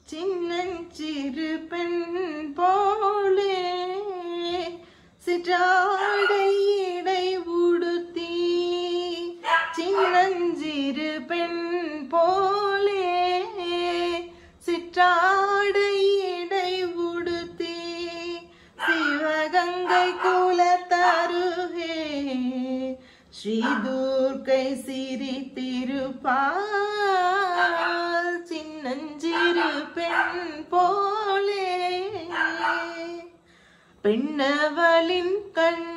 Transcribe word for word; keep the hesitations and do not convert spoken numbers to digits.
சின்னஞ்சிறு பெண் போலே சிற்றாடை இடை உடுத்தி சின்னஞ்சிறு பெண் போலே சிற்றாடை இடை உடுத்தி சிவகங்கை குலத்தருகே ஸ்ரீ துர்க்கை சிரித்திருப்பாள் சின்னஞ்சிறு பெண் போலே பெண்ணவளின் கண்